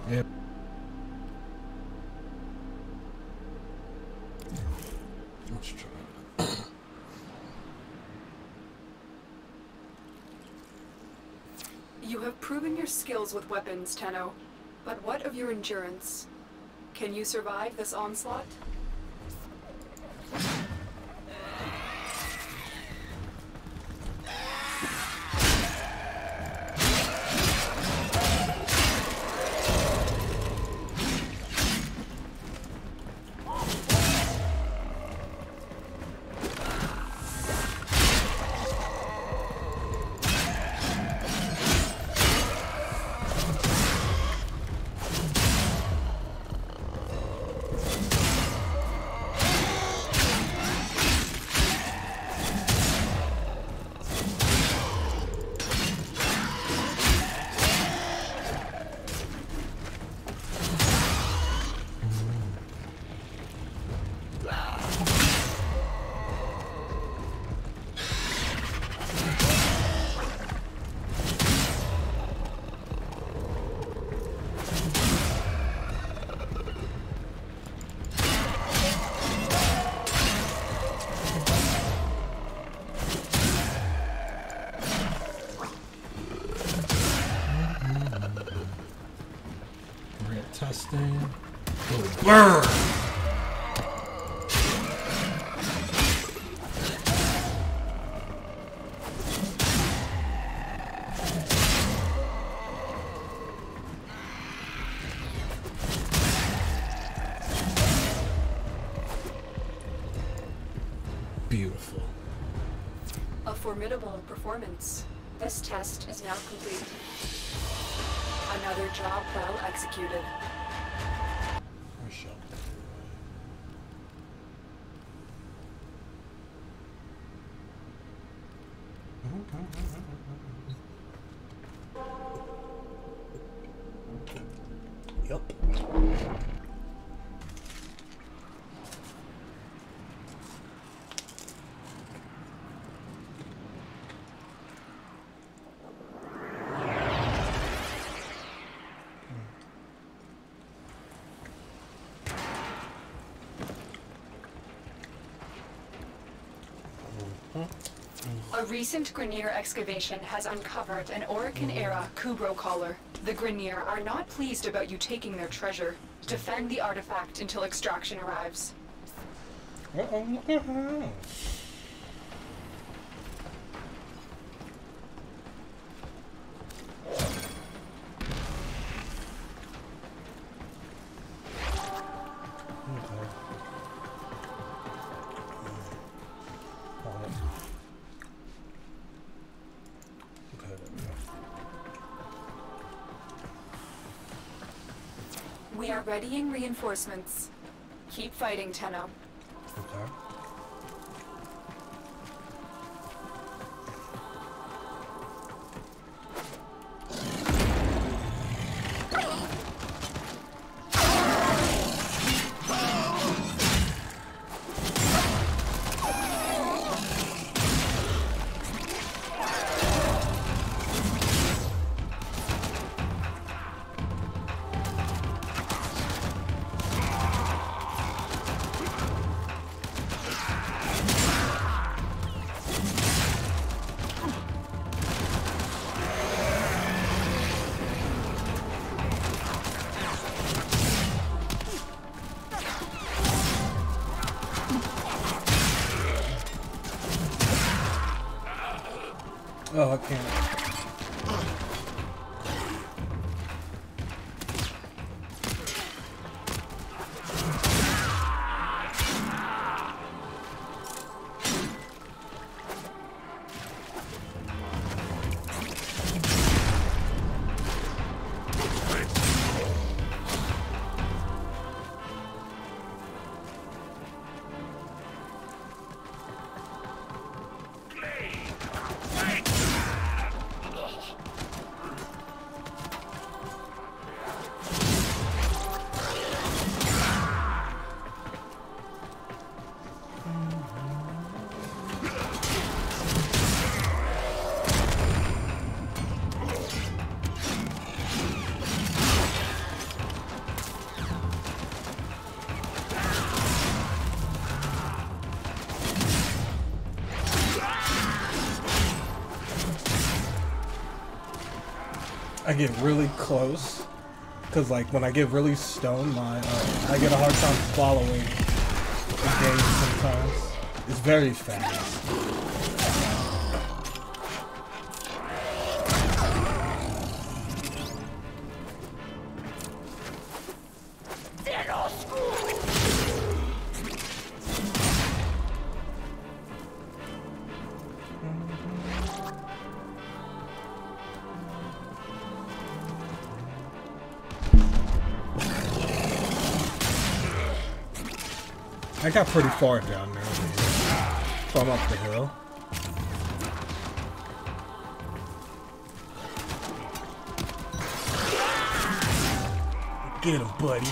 Yeah. Let's try. You have proven your skills with weapons, Tenno. But what of your endurance? Can you survive this onslaught? Testing. Oh, burn! Beautiful. A formidable performance. This test is now complete. Another job well executed. For sure. Yup. A recent Grineer excavation has uncovered an Orokin-era Kubro collar. The Grineer are not pleased about you taking their treasure. Defend the artifact until extraction arrives. Uh-oh. We are readying reinforcements. Keep fighting, Tenno. Okay. Oh, I can't. I get really close. Cause like when I get really stoned, I get a hard time following the game sometimes. It's very fast. I got pretty far down there, from up the hill. Get him, buddy.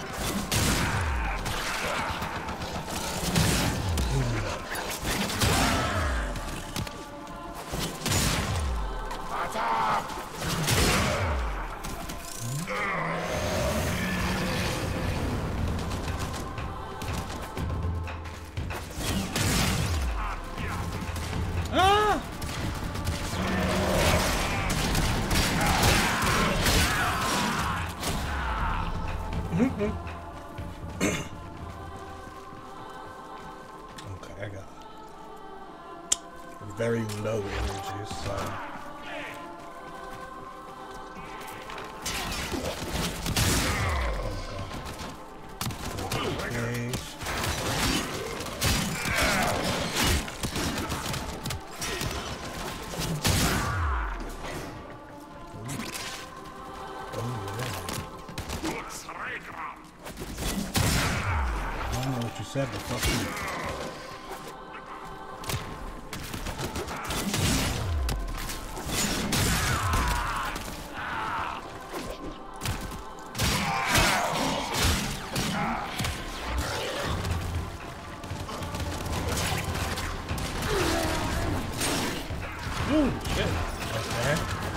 Okay, I got very low energy, so okay. I don't know what you said, but fuck you. Ooh, shit. Okay.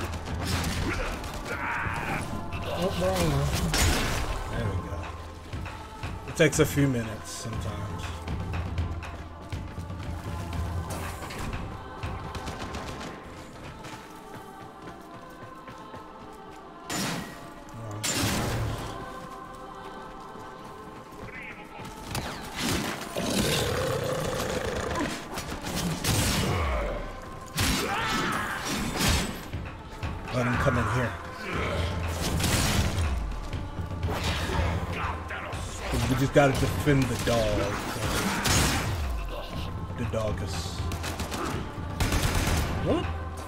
Oh, wrong one. There we go. It takes a few minutes sometimes. Let him come in here. We just gotta defend the dog. The dog is... What?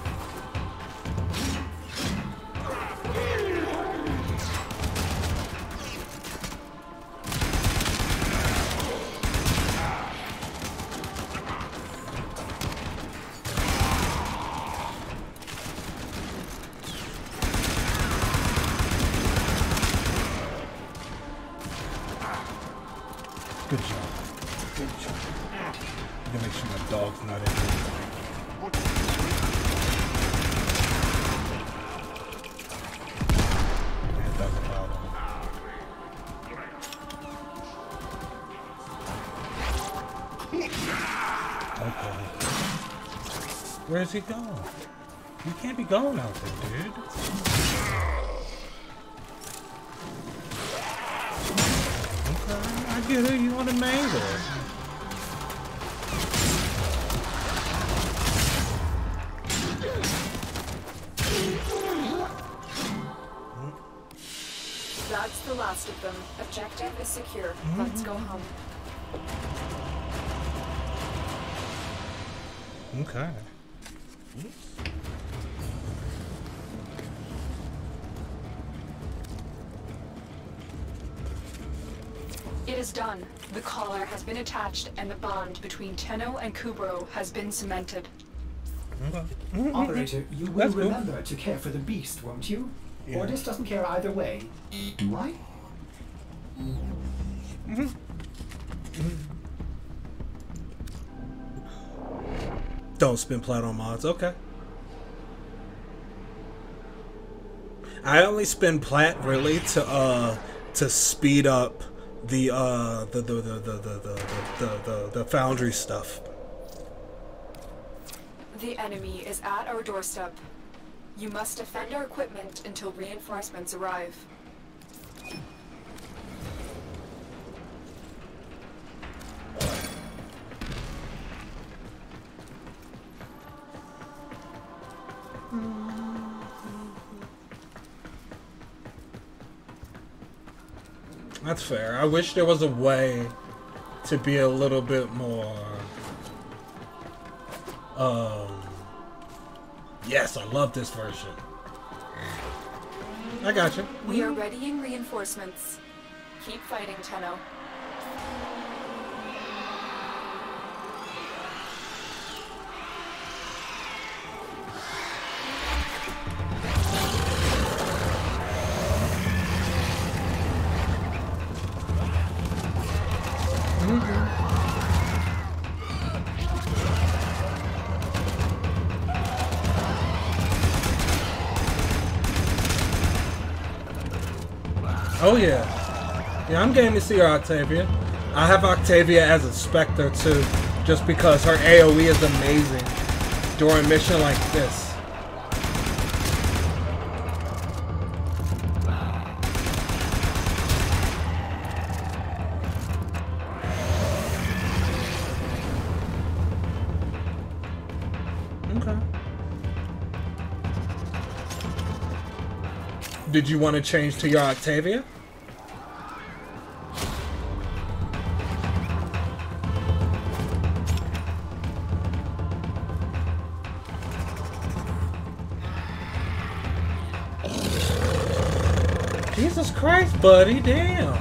Good job. Good job. I'm gonna make sure my dog's not in here. It doesn't bother me. Okay. Where's he going? You can't be going out there, dude. I get it, you want to mangle it. That's the last of them. Objective is secure. Let's go home. Okay. It is done. The collar has been attached and the bond between Tenno and Kubro has been cemented. Okay. Operator, you will That's cool. remember to care for the beast, won't you? Yeah. Ordis doesn't care either way. Do I? Don't spin plat on mods. Okay. I only spin plat really to speed up the foundry stuff. The enemy is at our doorstep. You must defend our equipment until reinforcements arrive. That's fair. I wish there was a way to be a little bit more... Yes, I love this version. I got you. We are readying reinforcements. Keep fighting, Tenno. Oh yeah. Yeah, I'm game to see her Octavia. I have Octavia as a Spectre too, just because her AoE is amazing during a mission like this. Okay. Did you want to change to your Octavia? Jesus Christ, buddy, damn.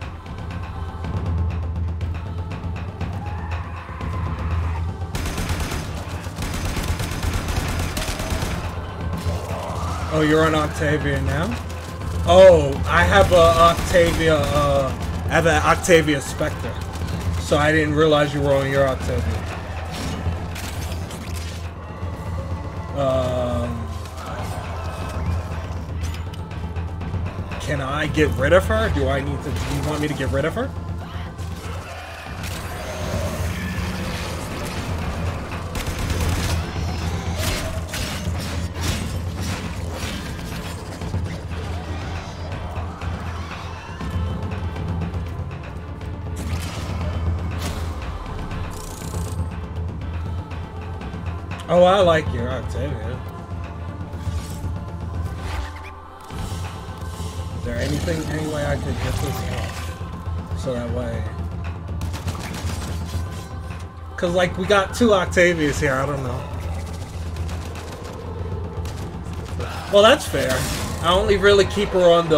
Oh, you're on Octavia now? Oh, I have a Octavia, I have an Octavia Spectre. So I didn't realize you were on your Octavia. Can I get rid of her? Do I need to, do you want me to get rid of her? Oh, I like your Octavia. Is there anything, any way I could get this off? So that way... Cause like, we got two Octavias here, I don't know. Well, that's fair. I only really keep her on the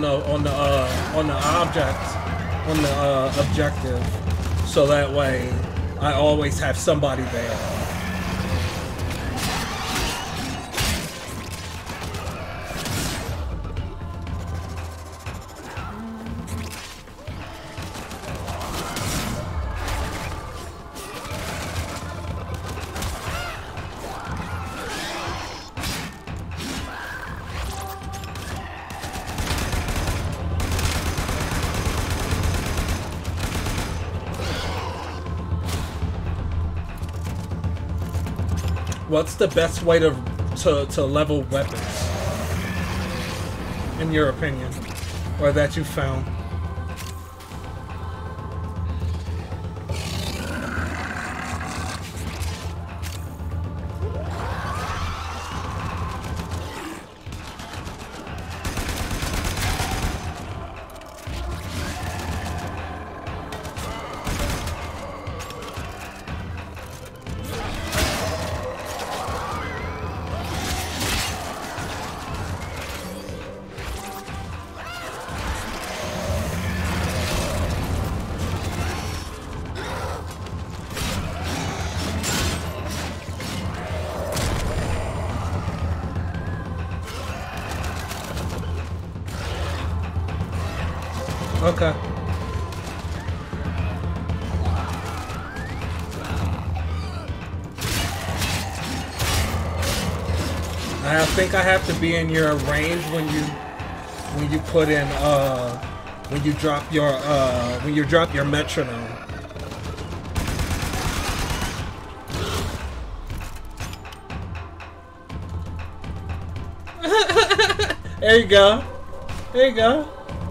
objective. So that way, I always have somebody there. What's the best way to level weapons, in your opinion, or that you found? Okay. I think I have to be in your range when you put in when you drop your metronome. There you go. There you go.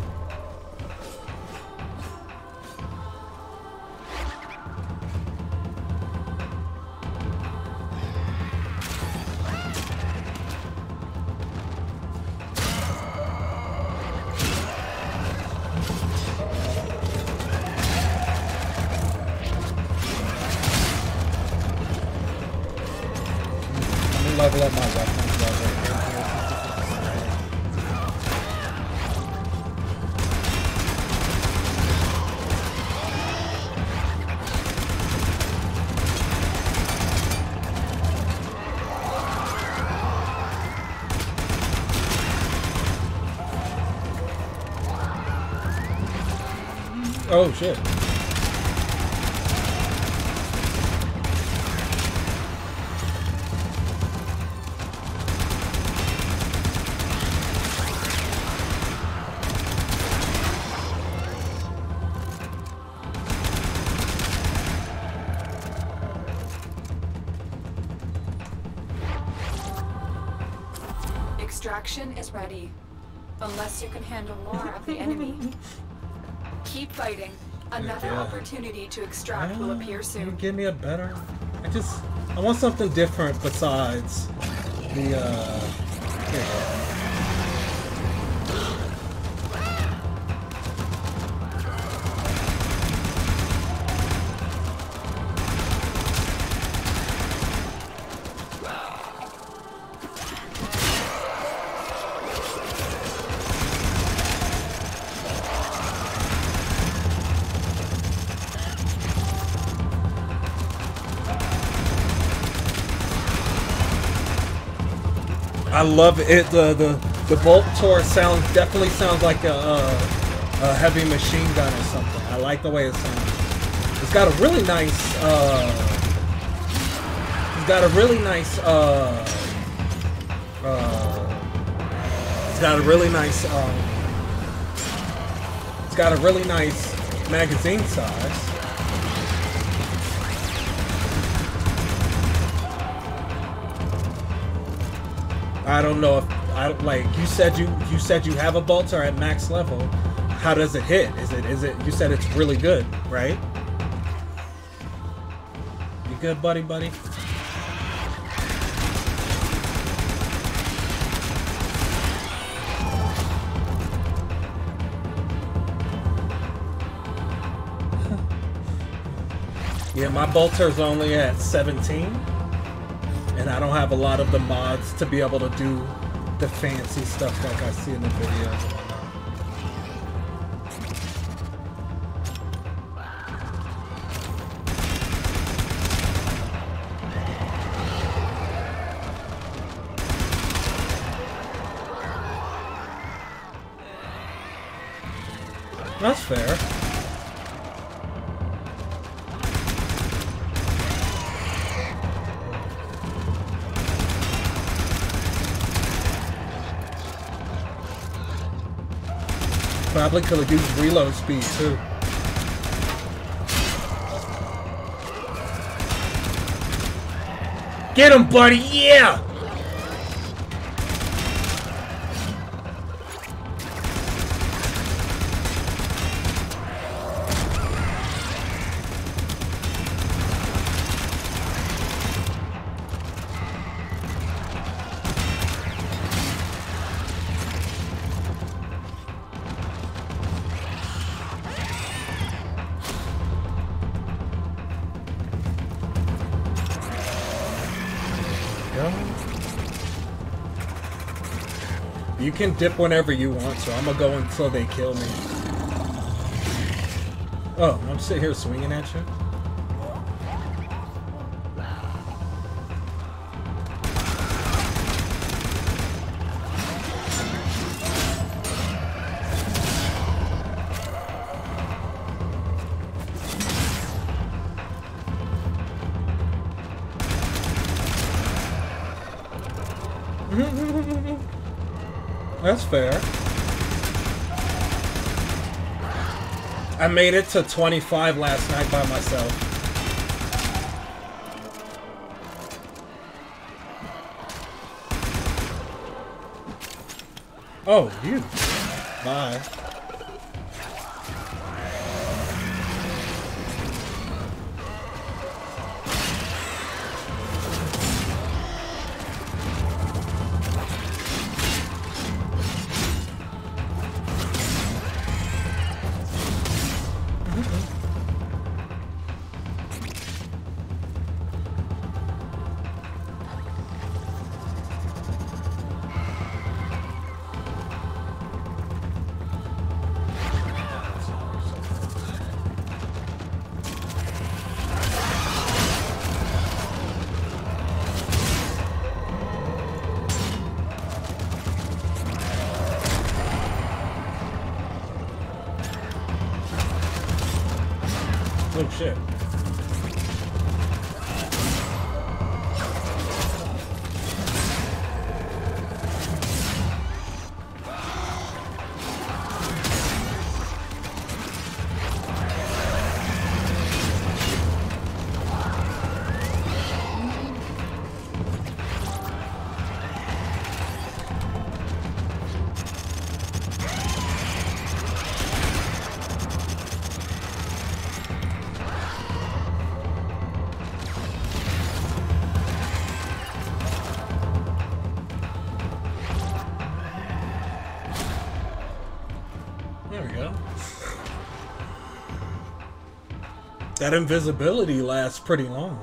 Level up my weapons level. Oh shit. Extraction is ready. Unless you can handle more of the enemy. Keep fighting. Another opportunity to extract will appear soon. Give me a better... I want something different besides the, here you go. I love it. The bolt torch definitely sounds like a heavy machine gun or something. I like the way it sounds. It's got a really nice. It's got a really nice. It's got a really nice. It's got a really nice magazine size. I don't know if you said you have a bolter at max level. How does it hit? Is it you said it's really good, right? You good, buddy? Yeah, my bolter's only at 17. And I don't have a lot of the mods to be able to do the fancy stuff like I see in the videos and whatnot. That's fair. Probably could have used reload speed too. Get him, buddy! Yeah! You can dip whenever you want, so I'm gonna go until they kill me. Oh, I'm sitting here swinging at you? That's fair. I made it to 25 last night by myself. Oh, you. Bye. Oh shit. There we go. That invisibility lasts pretty long.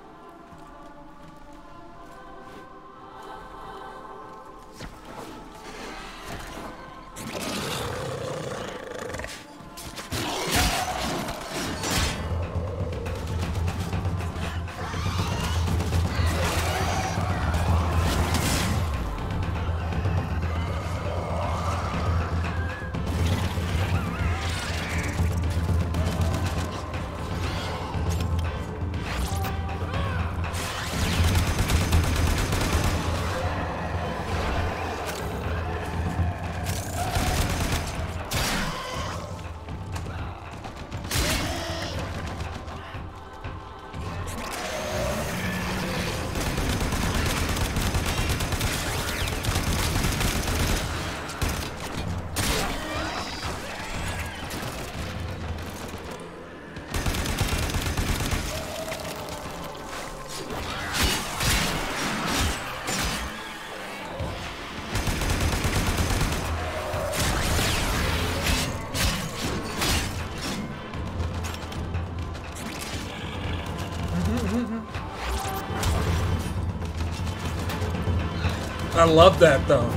I love that though.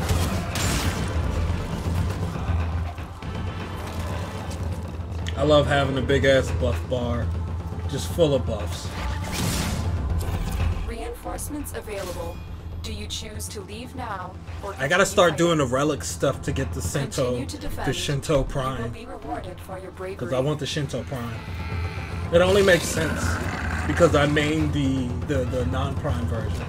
I love having a big ass buff bar, just full of buffs. Reinforcements available. Do you choose to leave now, or I gotta start doing the relic stuff to get the Continue to defend. the Shinto You Prime, will be rewarded for your bravery. because I want the Shinto Prime. It only makes sense because I mained the non-Prime version.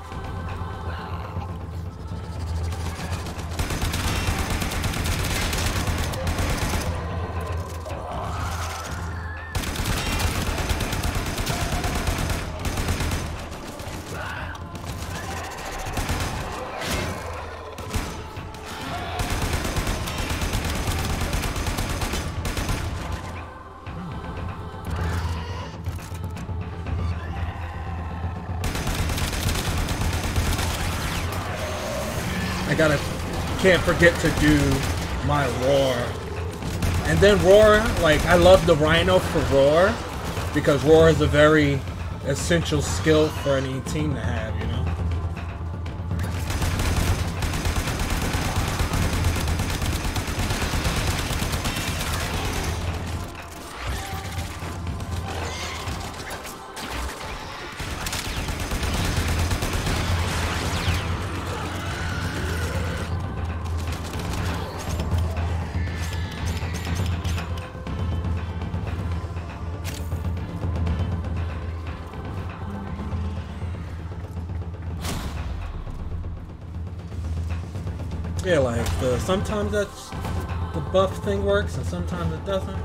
Can't forget to do my roar. And then roar, like I love the Rhino for roar because roar is a very essential skill for any team to have, you know. Yeah, like sometimes that's the buff thing works and sometimes it doesn't.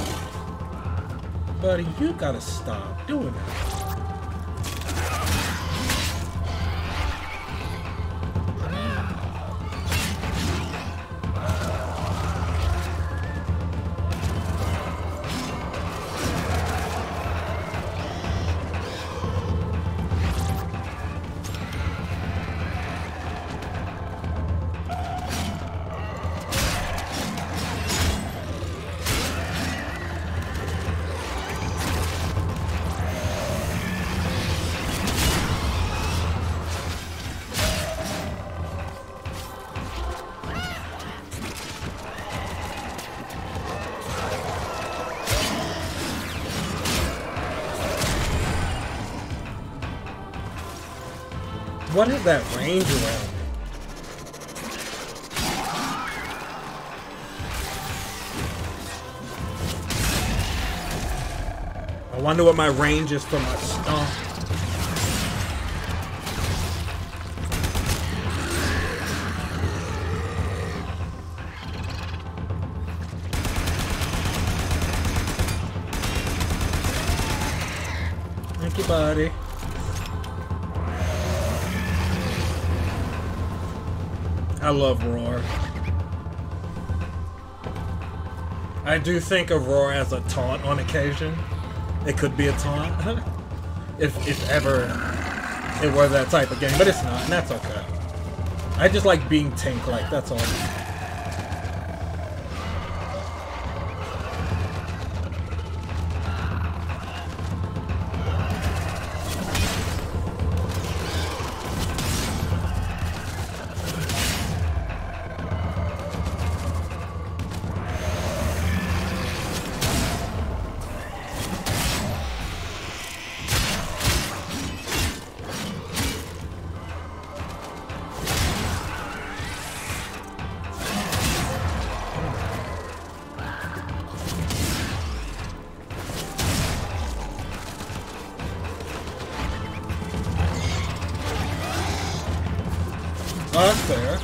Buddy, you gotta stop doing that. What is that range around me? I wonder what my range is for my stomp. Thank you, buddy. I love Roar. I do think of Roar as a taunt on occasion. It could be a taunt. if ever it were that type of game. But it's not, and that's okay. I just like being tank-like, that's all. Oh, that's fair.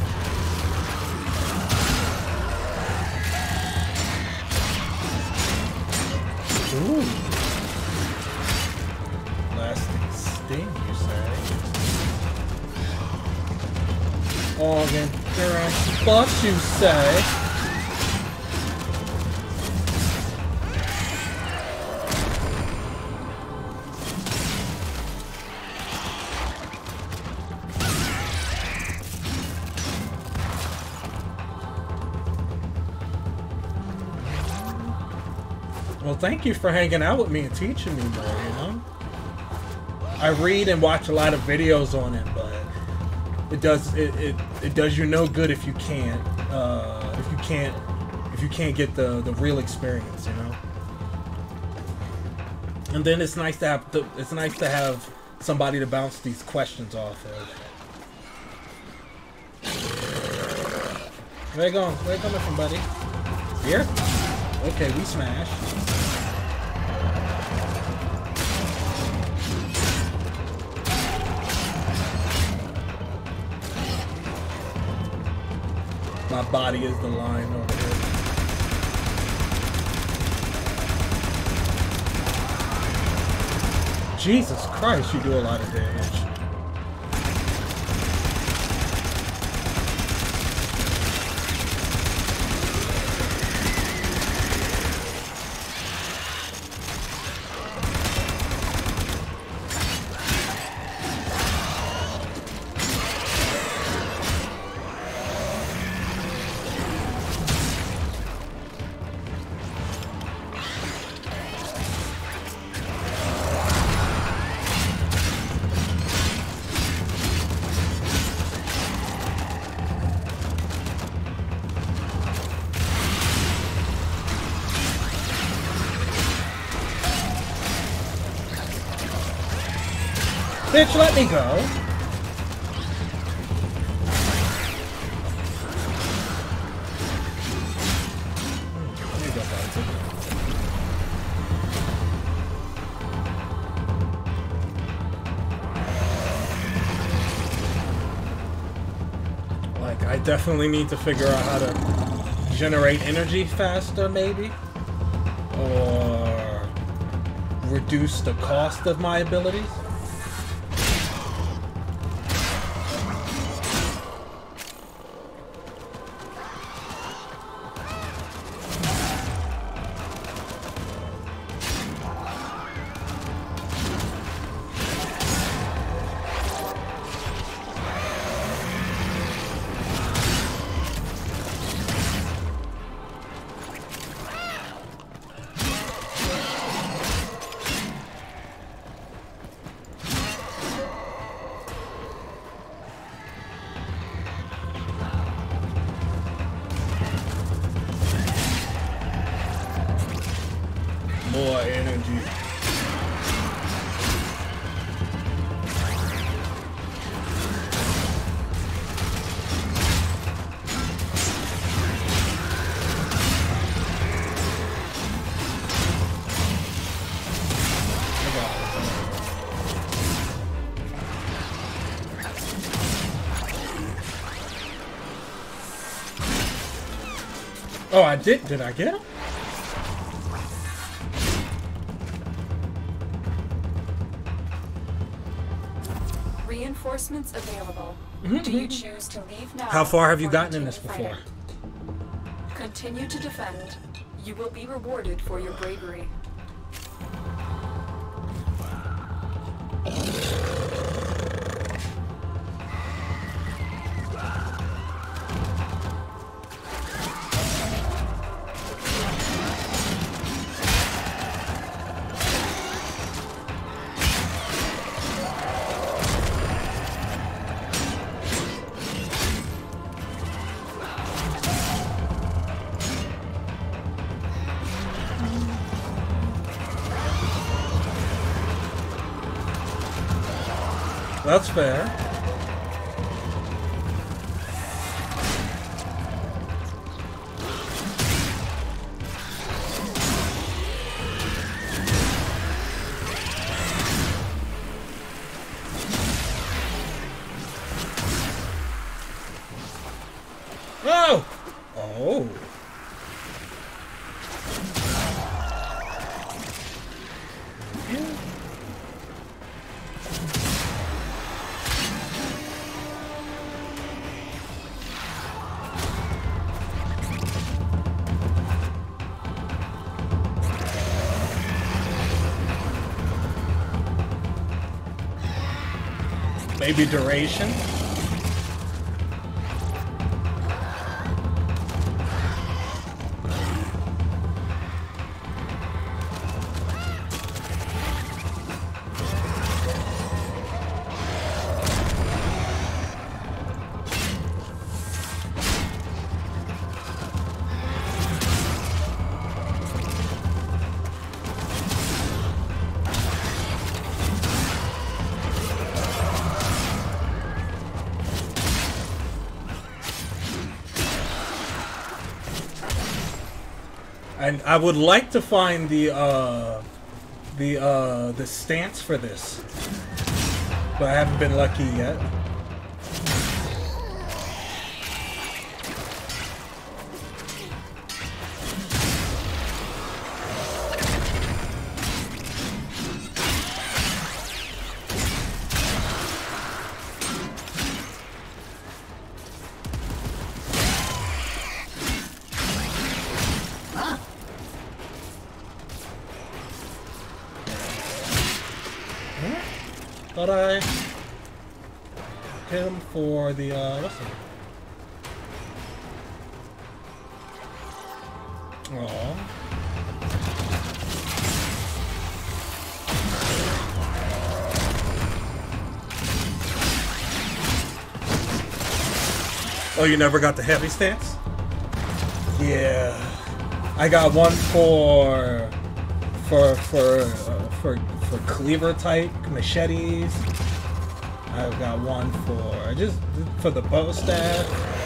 Ooh. Lasting sting, you say? Organ duress buff, you say? Well, thank you for hanging out with me and teaching me more, you know? I read and watch a lot of videos on it, but it does you no good if you can't get the real experience, you know? And then it's nice to have somebody to bounce these questions off of. Where you going? Where you coming from, buddy? Here? Okay, we smash. My body is the line over here. Jesus Christ, you do a lot of damage. Bitch, let me go. Like, I definitely need to figure out how to generate energy faster, maybe. Or reduce the cost of my abilities. Oh, I did. Did I get him? Reinforcements available. Do you choose to leave now? How far have you or gotten in this continue before? fighting? Continue to defend. You will be rewarded for your bravery. That's fair. Oh! Oh. Maybe duration. And I would like to find the stance for this, but I haven't been lucky yet. Thought I hit him for the what's it? Aww. Oh, you never got the heavy stance? Yeah, I got one for cleaver type machetes. I've got one for the bow staff.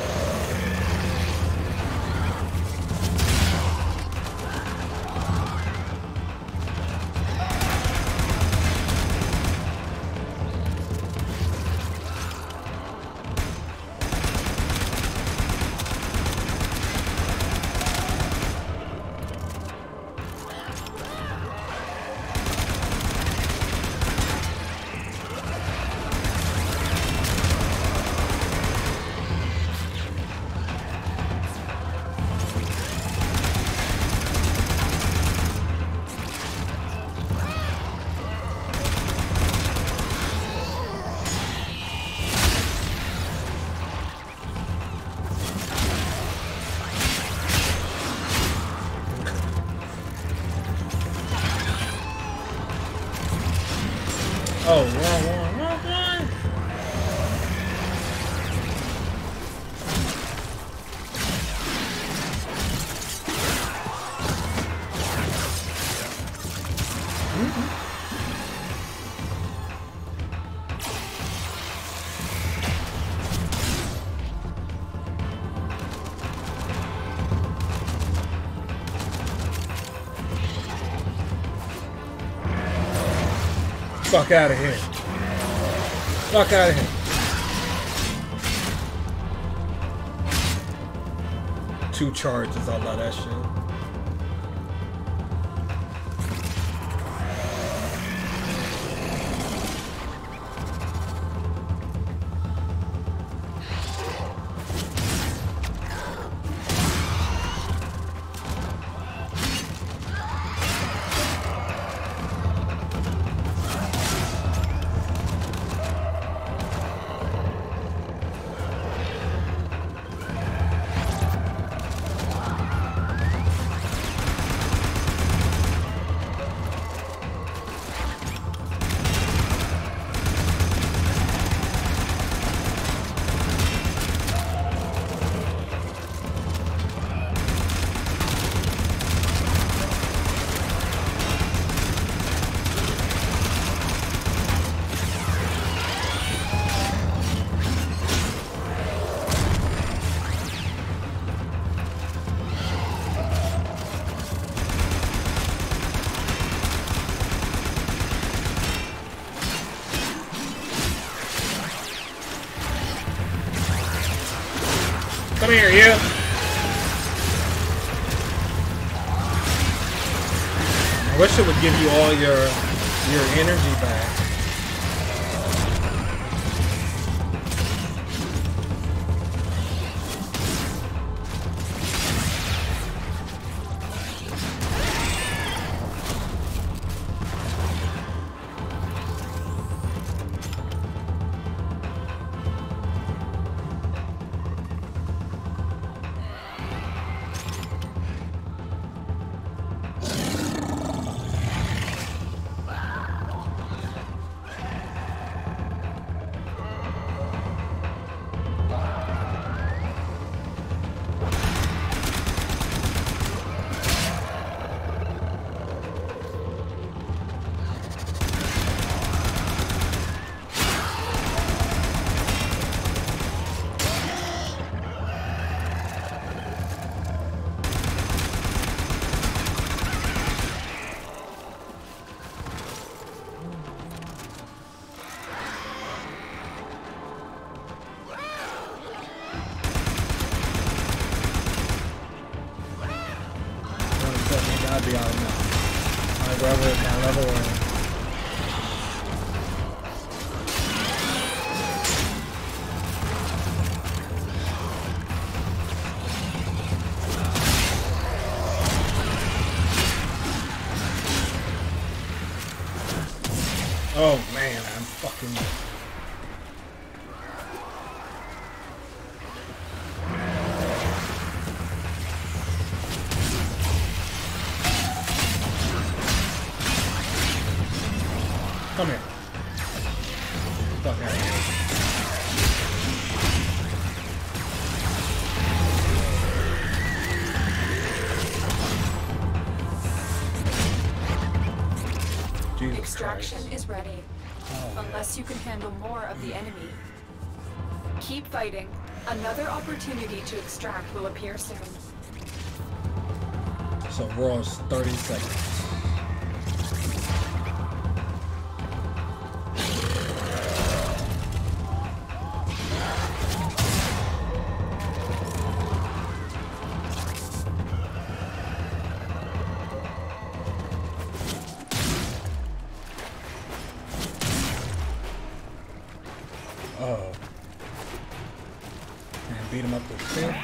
Oh, wrong one. Fuck out of here. Fuck out of here. 2 charges. I love that shit. Come here, you. I wish it would give you all your energy back. I'd be out of my level or oh man, I'm fucking come here. Fuck out of here. Jesus Extraction Christ. is ready. Oh, Unless you can handle more of the enemy. Keep fighting. Another opportunity to extract will appear soon. so Raw's 30 seconds. Oh. And beat him up with shit.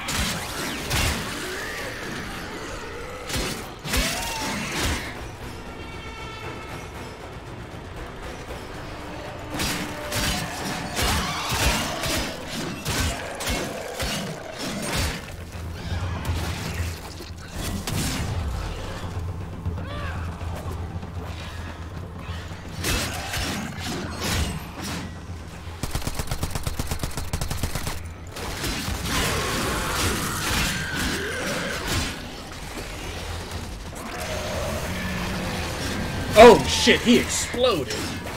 Oh shit, he exploded.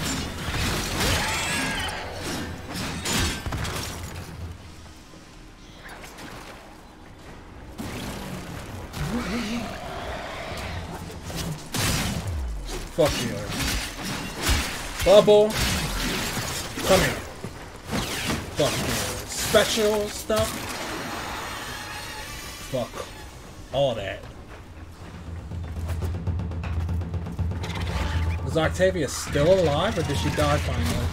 Fuck you. Bubble. Come here. Fuck you. Special stuff. fuck all that. Is Octavia still alive, or did she die finally?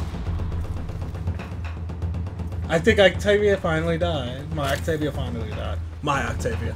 I think Octavia finally died. My Octavia finally died. My Octavia.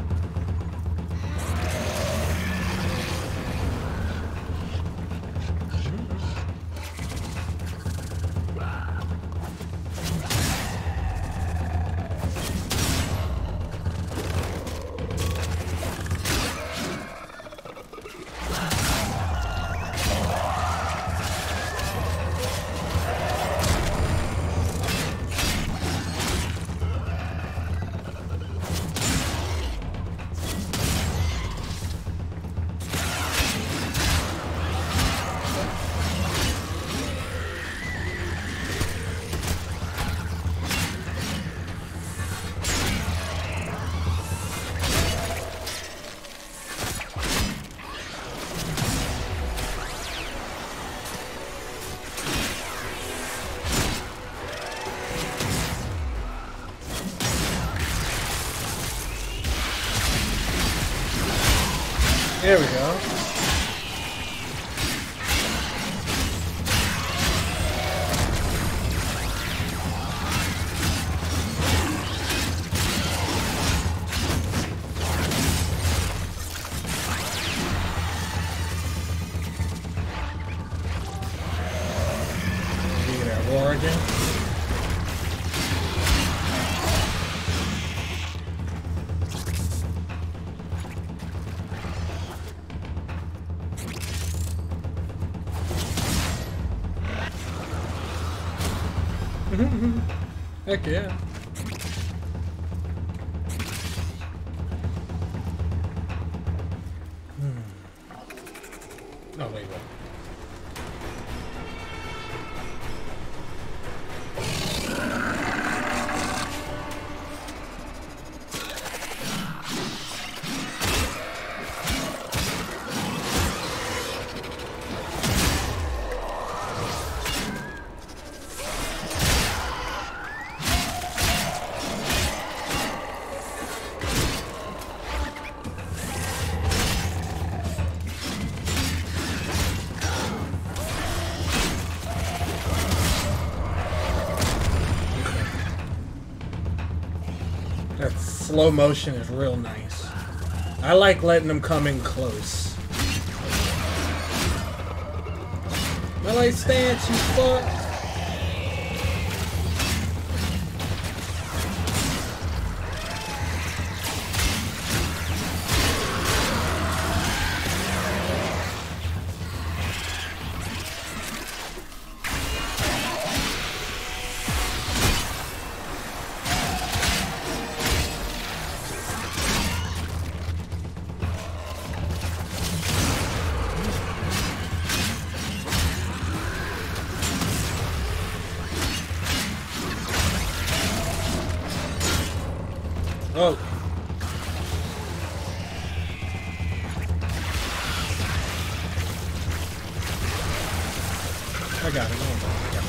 There we go. Get that roar again. Heck yeah. Oh, wait, wait. That slow motion is real nice. I like letting them come in close. Melee stance, you fuck. Oh. I got it. Hold on. I got it.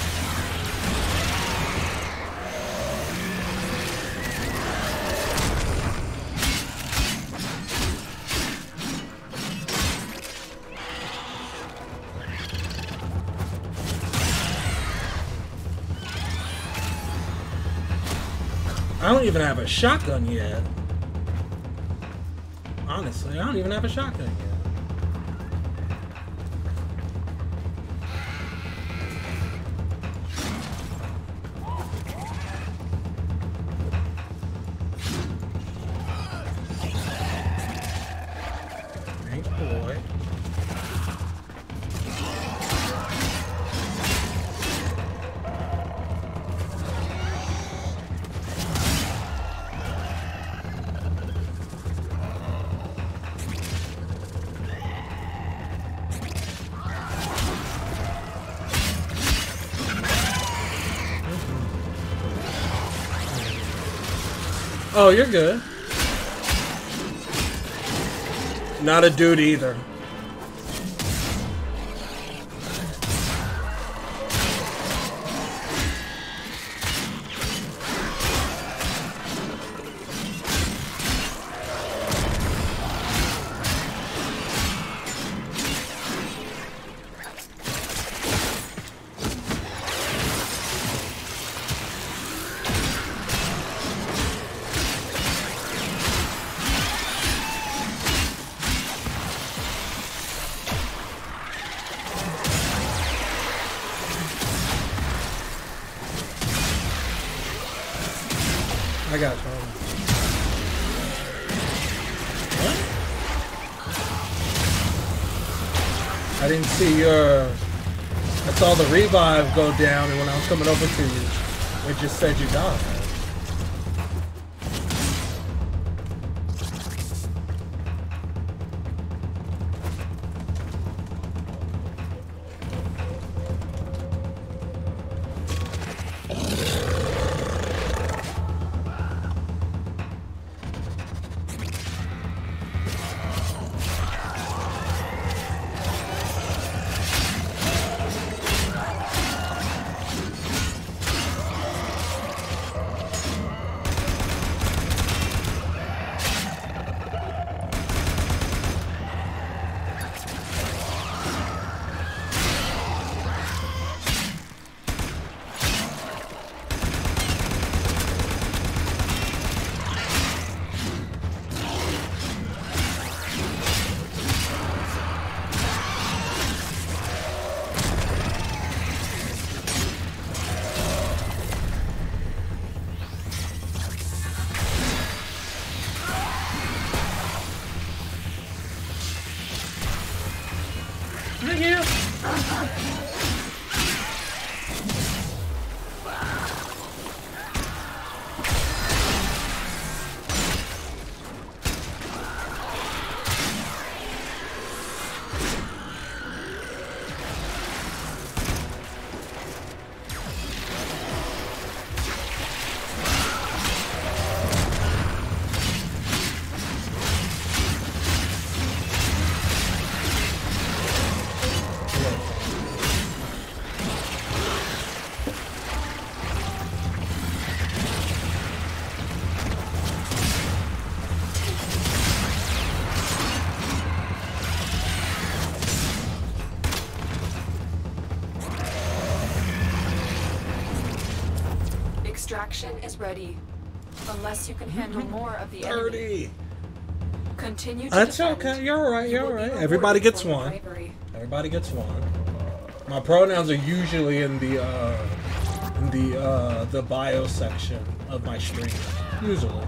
I don't even have a shotgun yet. Honestly, I don't even have a shotgun yet. Thank boy. Oh, you're good. Not a dude either. I got you. What? I didn't see your... I saw the revive go down, and when I was coming over to you, it just said you died. Extraction is ready. Unless you can handle more of the enemy. 30. Continue to That's defend. okay. You're alright. You You're will be alright. rewarded Everybody gets for your one. bravery. Everybody gets one. My pronouns are usually in the bio section of my stream. Usually.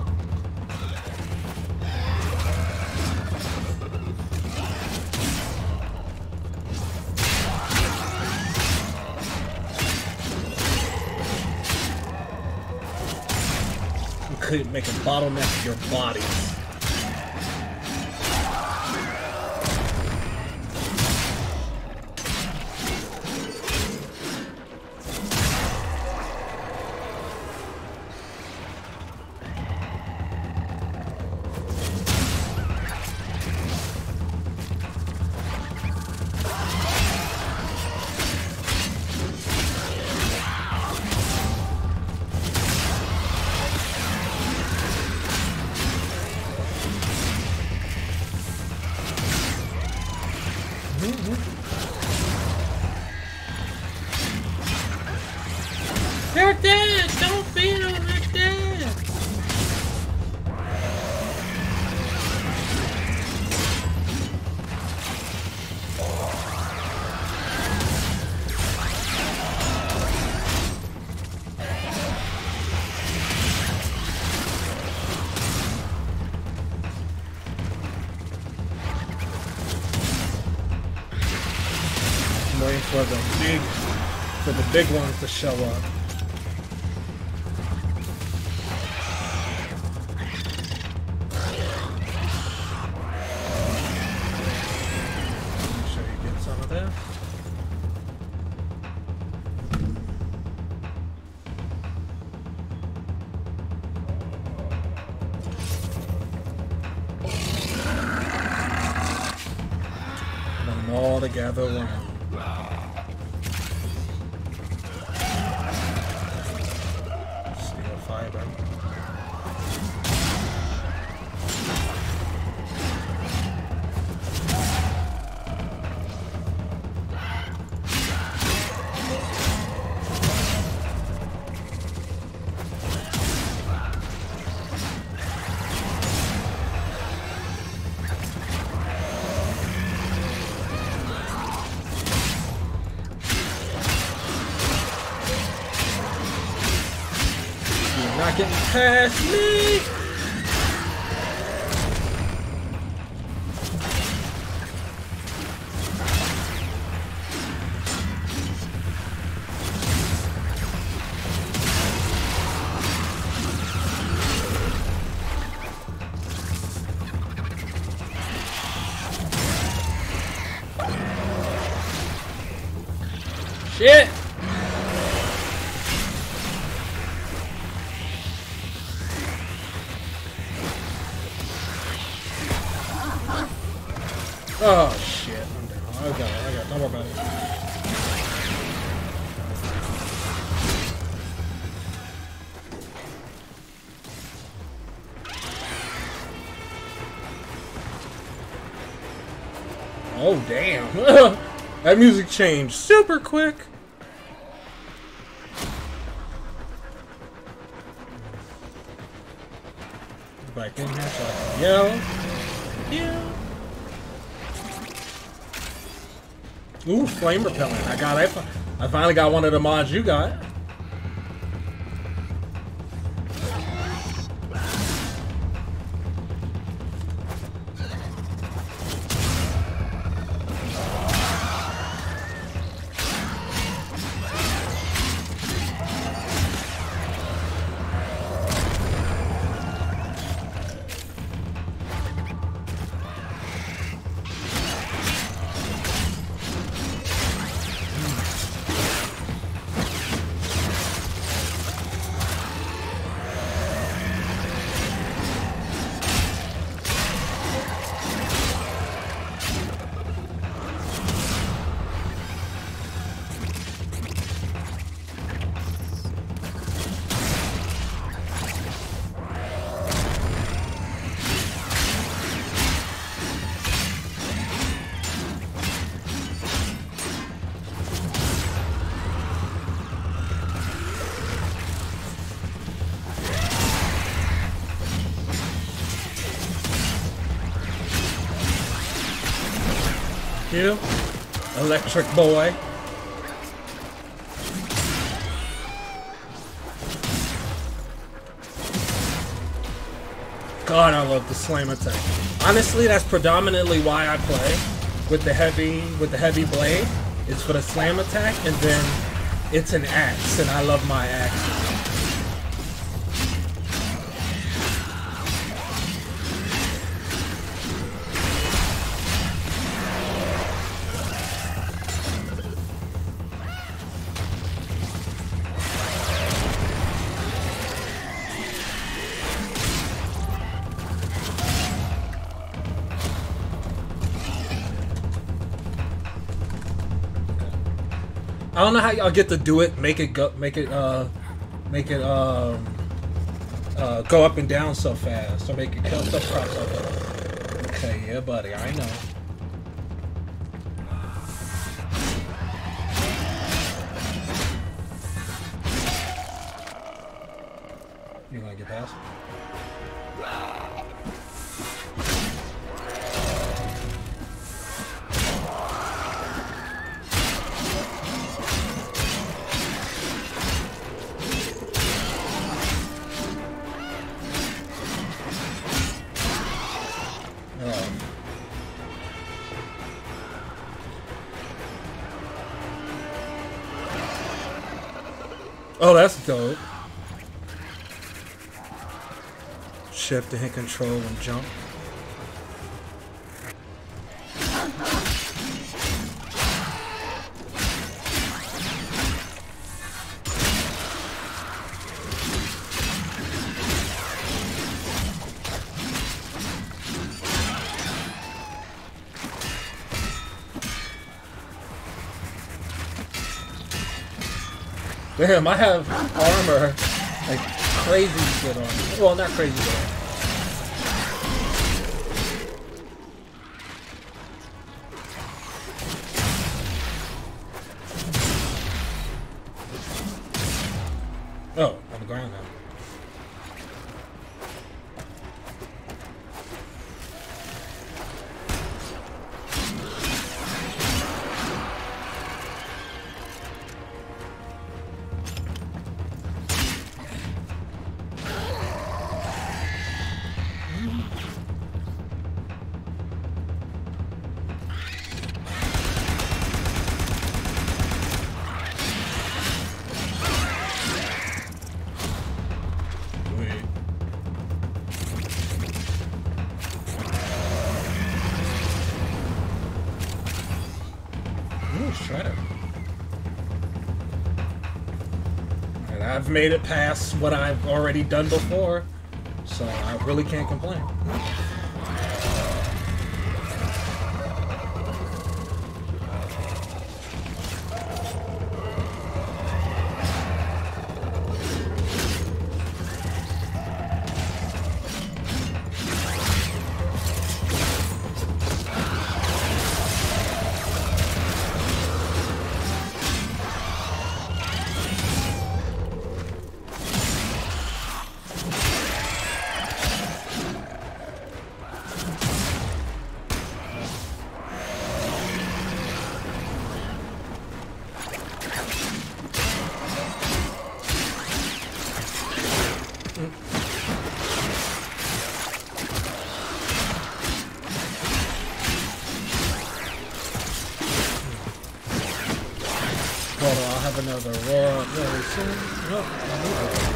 You could make a bottleneck of your body. They're dead! Don't beat them! They're dead! I'm waiting for the big ones to show up. Make sure you get some of this. Want them all together around. Steel fiber. not getting past me. Shit! Oh shit, I'm down. I got it, don't worry about it. Oh damn. That music changed super quick. Back in here so I can yell. Yeah. Ooh, flame repellent. I finally got one of the mods you got. You, electric boy. God, I love the slam attack. Honestly, that's predominantly why I play with the heavy blade. It's for the slam attack, and then it's an axe, and I love my axes. I don't know how y'all get to do it. Make it go up and down so fast, or make it kill so fast. Okay, yeah, buddy, I know. You gonna get past? Oh, that's dope. Shift to hit control and jump. Damn, I have armor, like crazy shit on me. Well, not crazy shit. Oh, on the ground now. I've made it past what I've already done before, so I really can't complain. I'll have another roar up very soon. No,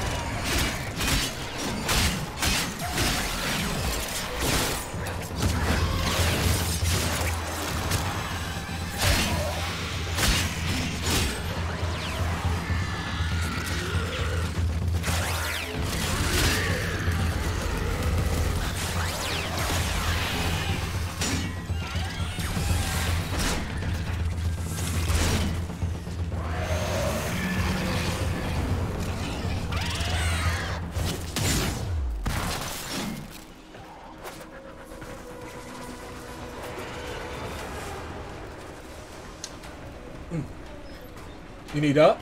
You need up?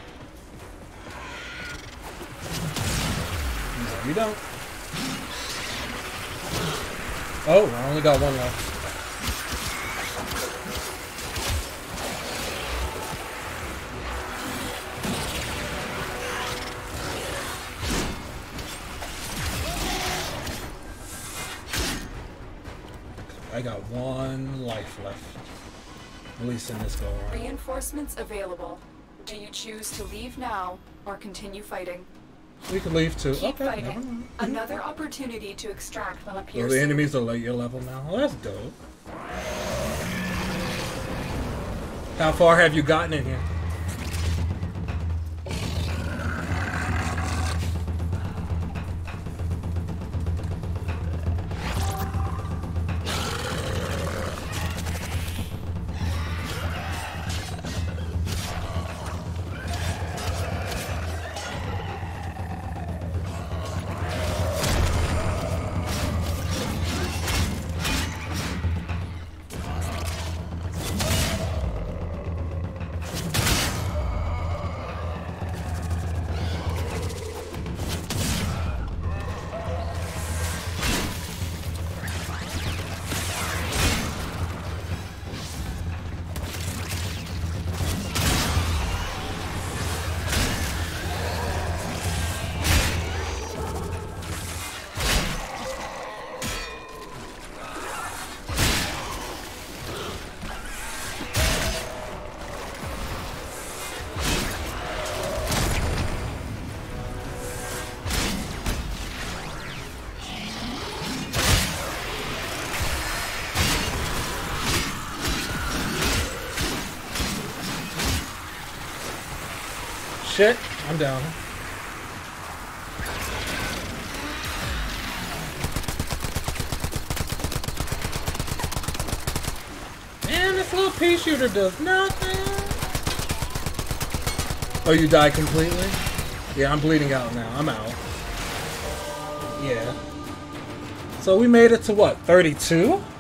No, you don't. Oh, I only got one left. I got one life left. At least in this go around. Reinforcements available. Do you choose to leave now or continue fighting? We can leave too. Keep Okay. fighting. Another opportunity to extract will appear So the soon. enemies are at your level now. Well, that's dope. How far have you gotten in here? Shit, I'm down. Man, this little pea shooter does nothing. Oh, you died completely? Yeah, I'm bleeding out now. I'm out. Yeah. So we made it to what, 32?